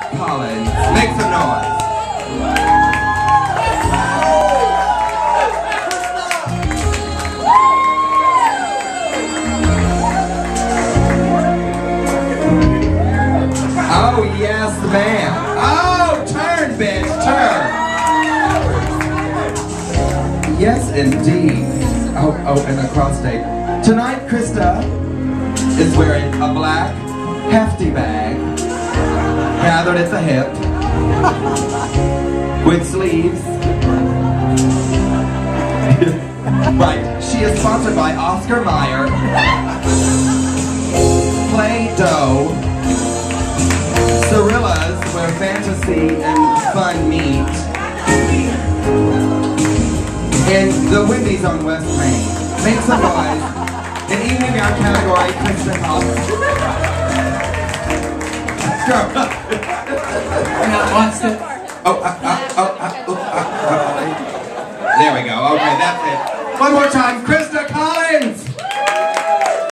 Collins. Make some noise. Oh, yes, ma'am. Oh, turn, bitch, turn. Yes, indeed. Oh, and a cross state. Tonight, Christa is wearing a black, hefty bag, gathered at the hip, with sleeves. Right, she is sponsored by Oscar Mayer, Play-Doh, Cirillas, where fantasy and fun meet, and the Wendy's on West Main. Make some noise. In evening gown category, Christa Collins. There we go. Okay, that's it. One more time, Christa Collins.